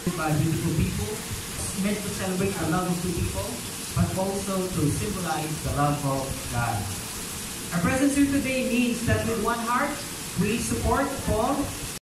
by beautiful people, meant to celebrate the love of two people, but also to symbolize the love of God. Our presence here today means that with one heart, we support Paul